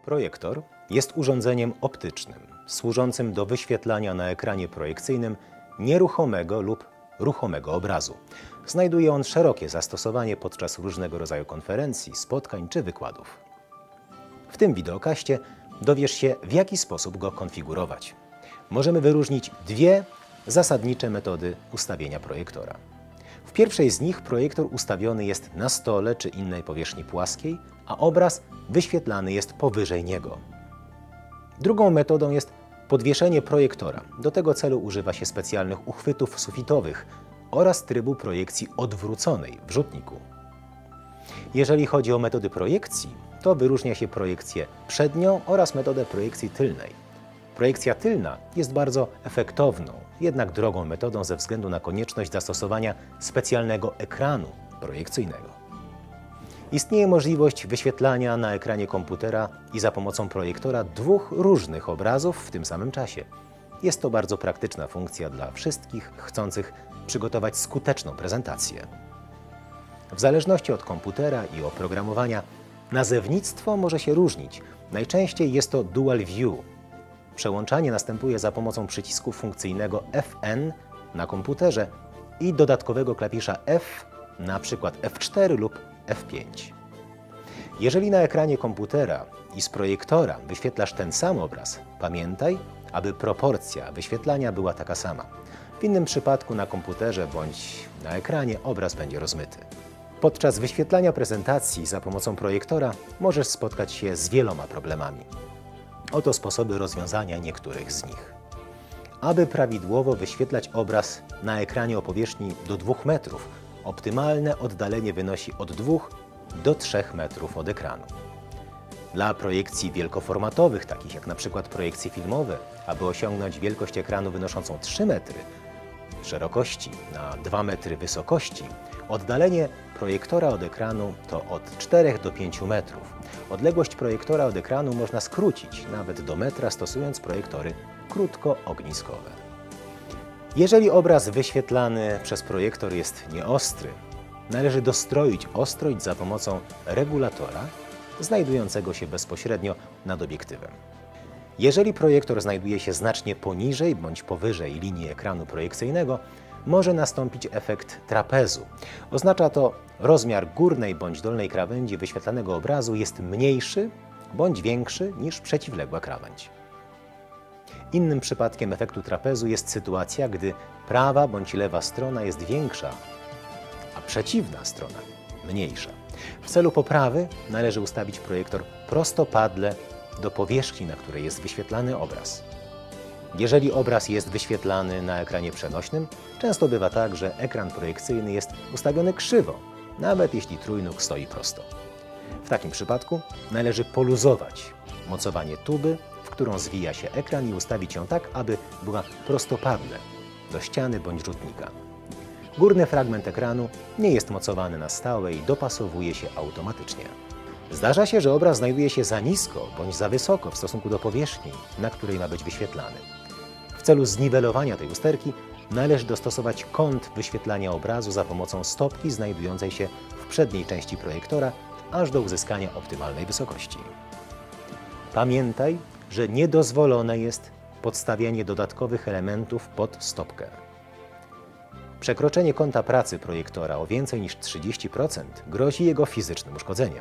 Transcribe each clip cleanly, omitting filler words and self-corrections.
Projektor jest urządzeniem optycznym, służącym do wyświetlania na ekranie projekcyjnym nieruchomego lub ruchomego obrazu. Znajduje on szerokie zastosowanie podczas różnego rodzaju konferencji, spotkań czy wykładów. W tym wideokaście dowiesz się, w jaki sposób go konfigurować. Możemy wyróżnić dwie zasadnicze metody ustawienia projektora. W pierwszej z nich projektor ustawiony jest na stole czy innej powierzchni płaskiej, a obraz wyświetlany jest powyżej niego. Drugą metodą jest podwieszenie projektora. Do tego celu używa się specjalnych uchwytów sufitowych oraz trybu projekcji odwróconej w rzutniku. Jeżeli chodzi o metody projekcji, to wyróżnia się projekcję przednią oraz metodę projekcji tylnej. Projekcja tylna jest bardzo efektowną, jednak drogą metodą ze względu na konieczność zastosowania specjalnego ekranu projekcyjnego. Istnieje możliwość wyświetlania na ekranie komputera i za pomocą projektora dwóch różnych obrazów w tym samym czasie. Jest to bardzo praktyczna funkcja dla wszystkich chcących przygotować skuteczną prezentację. W zależności od komputera i oprogramowania nazewnictwo może się różnić. Najczęściej jest to Dual View. Przełączanie następuje za pomocą przycisku funkcyjnego Fn na komputerze i dodatkowego klawisza F, na przykład F4 lub F5. Jeżeli na ekranie komputera i z projektora wyświetlasz ten sam obraz, pamiętaj, aby proporcja wyświetlania była taka sama. W innym przypadku na komputerze bądź na ekranie obraz będzie rozmyty. Podczas wyświetlania prezentacji za pomocą projektora możesz spotkać się z wieloma problemami. Oto sposoby rozwiązania niektórych z nich. Aby prawidłowo wyświetlać obraz na ekranie o powierzchni do 2 metrów, optymalne oddalenie wynosi od 2 do 3 metrów od ekranu. Dla projekcji wielkoformatowych, takich jak np. projekcje filmowe, aby osiągnąć wielkość ekranu wynoszącą 3 metry szerokości na 2 metry wysokości, oddalenie projektora od ekranu to od 4 do 5 metrów. Odległość projektora od ekranu można skrócić nawet do metra, stosując projektory krótkoogniskowe. Jeżeli obraz wyświetlany przez projektor jest nieostry, należy dostroić ostrość za pomocą regulatora znajdującego się bezpośrednio nad obiektywem. Jeżeli projektor znajduje się znacznie poniżej bądź powyżej linii ekranu projekcyjnego, może nastąpić efekt trapezu. Oznacza to, rozmiar górnej bądź dolnej krawędzi wyświetlanego obrazu jest mniejszy bądź większy niż przeciwległa krawędź. Innym przypadkiem efektu trapezu jest sytuacja, gdy prawa bądź lewa strona jest większa, a przeciwna strona mniejsza. W celu poprawy należy ustawić projektor prostopadle do powierzchni, na której jest wyświetlany obraz. Jeżeli obraz jest wyświetlany na ekranie przenośnym, często bywa tak, że ekran projekcyjny jest ustawiony krzywo, nawet jeśli trójnóg stoi prosto. W takim przypadku należy poluzować mocowanie tuby, w którą zwija się ekran, i ustawić ją tak, aby była prostopadle do ściany bądź rzutnika. Górny fragment ekranu nie jest mocowany na stałe i dopasowuje się automatycznie. Zdarza się, że obraz znajduje się za nisko bądź za wysoko w stosunku do powierzchni, na której ma być wyświetlany. W celu zniwelowania tej usterki należy dostosować kąt wyświetlania obrazu za pomocą stopki znajdującej się w przedniej części projektora, aż do uzyskania optymalnej wysokości. Pamiętaj, że niedozwolone jest podstawianie dodatkowych elementów pod stopkę. Przekroczenie kąta pracy projektora o więcej niż 30% grozi jego fizycznym uszkodzeniem.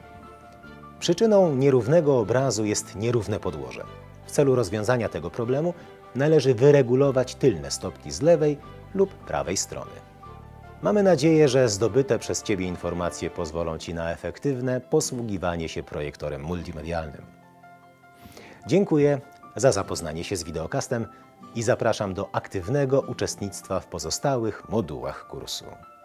Przyczyną nierównego obrazu jest nierówne podłoże. W celu rozwiązania tego problemu należy wyregulować tylne stopki z lewej lub prawej strony. Mamy nadzieję, że zdobyte przez Ciebie informacje pozwolą Ci na efektywne posługiwanie się projektorem multimedialnym. Dziękuję za zapoznanie się z wideokastem i zapraszam do aktywnego uczestnictwa w pozostałych modułach kursu.